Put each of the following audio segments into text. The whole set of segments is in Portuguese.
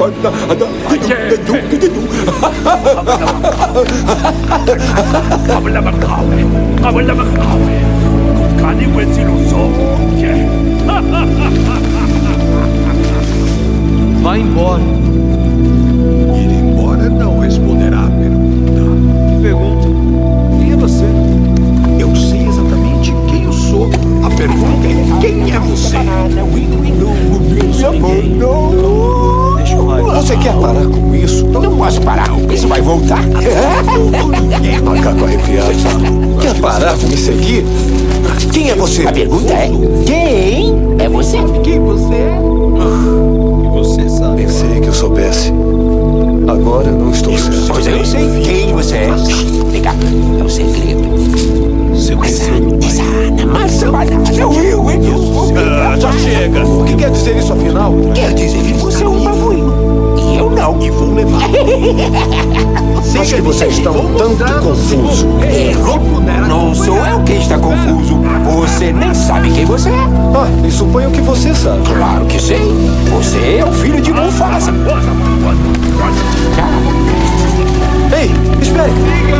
Vai embora. Ir embora não responderá à pergunta. Que pergunta? Quem é você? Eu sei exatamente quem eu sou. A pergunta é: quem é você? Deixa eu lá. Você quer parar com isso? Não posso parar. Isso vai voltar. Macaco arrepiado. Quer parar com me seguir? Quem é você? A pergunta é: quem é você? Quem você é? E você sabe? Pensei que eu soubesse. Agora eu não estou certo. Pois eu sei quem você é. Vem cá, é um segredo. Você conheceu meu pai? Já chega! O que quer dizer isso afinal? Quer dizer que você é um babuíno. E eu não. E vou levar. Acho que você está um tanto confuso. Errou. Não sou eu quem está confuso. Você nem sabe quem você é. Ah, e suponho que você sabe. Claro que sei. Você é o filho de Mufasa. Ei, espere!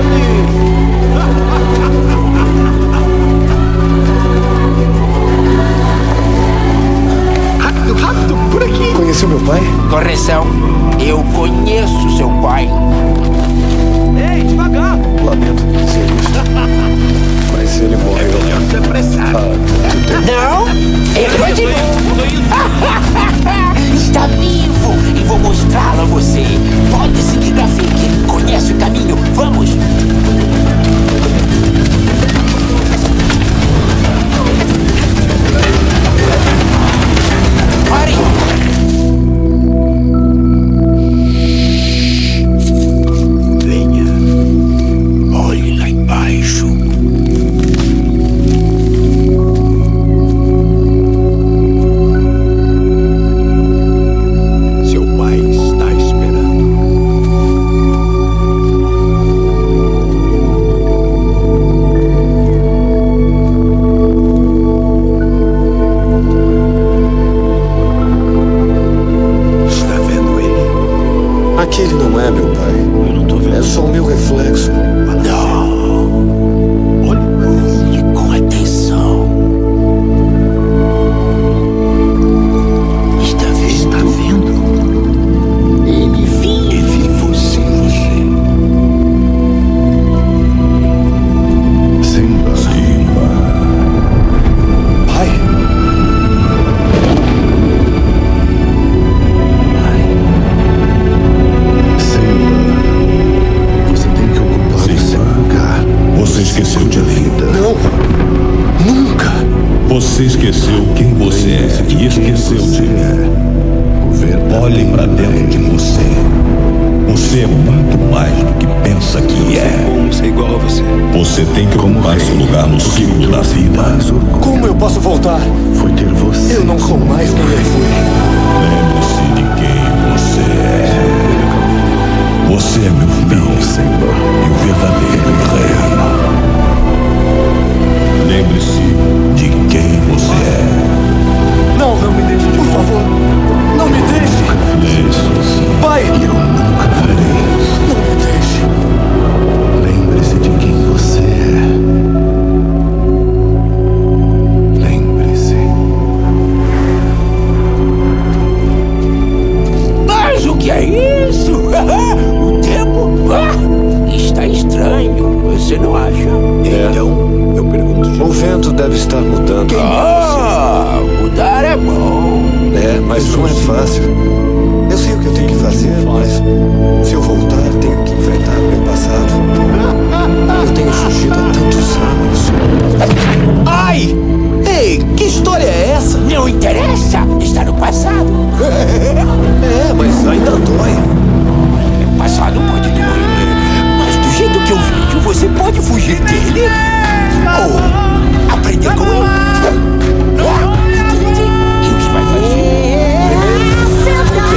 Rápido, por aqui. Conheceu meu pai? Correção. Eu conheço seu pai. Ei, devagar. Lamento dizer isso. Mas ele morreu. Você é apressado. Não, errou de novo. Está vivo e vou mostrá-lo a você. Pode seguir Rafiki. Conhece o caminho. Vamos. Pare. Venha. Olhe lá embaixo. Seu pai está esperando. Está vendo ele? Aquele não é meu pai. Eu não tô vendo. É só o meu reflexo. Não. Olhe com atenção. Está vendo? Ele vive você. Simba. Pai? Você tem que ocupar o seu lugar. Você esqueceu de vida. Não! Nunca! Você esqueceu quem você é e esqueceu de mim. Olhe pra dentro de você. Você é muito mais do que pensa que é. Como ser igual a você? Você tem que ocupar seu lugar no ciclo da vida. Como eu posso voltar? Foi ter você. Eu não sou mais quem eu fui. Lembre-se de quem você é. Você é meu filho, Senhor, e o verdadeiro reino. Lembre-se de quem você é. Não, não me deixe, por favor. Não me deixe. Pai! Eu nunca farei. Não me deixe. Lembre-se de quem você é. Lembre-se. Mas o que é isso? O tempo está estranho. Você não acha? Então, eu pergunto de O vento deve estar mudando. Mudar é bom. É, mas não é fácil. Eu sei o que eu tenho que fazer, mas se eu voltar, tenho que enfrentar o meu passado. Eu tenho fugido há tantos anos. Ai! Ei, que história é essa? Não interessa. Está no passado. É, mas ainda dói. O passado pode doer. Mas do jeito que eu vejo, você pode fugir dele. Ou aprender com ele. Entende? E o que vai fazer? Senta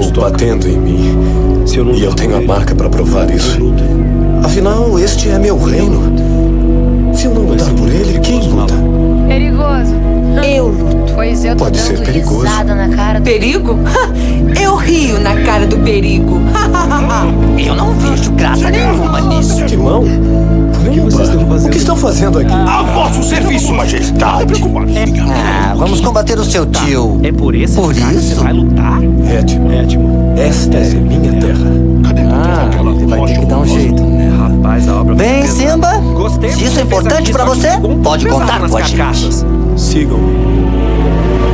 estoca. batendo em mim. Se eu não E eu lutar tenho por a ele, marca pra provar isso. eu luto. Afinal, este é meu reino. Se eu não lutar por ele, quem luta? Perigoso. Eu luto. Pois eu tô Pode ser dando perigoso. risada na cara do... Perigo? Eu rio na cara do perigo. Eu não vejo graça nenhuma nisso. Timão? vocês estão fazendo? O que estão fazendo aqui? A vosso serviço, majestade. Vamos combater o seu tio. É por esse Por cara que isso? você vai lutar? É, Timão. Esta é minha terra. Vai ter que dar um jeito. Rapaz, a obra Bem, foi pesada. Simba, Gostei se do que isso é você fez importante aqui, pra só que você, ficou um pouco pode pesado contar nas com a gente. carcaças. Sigam-me.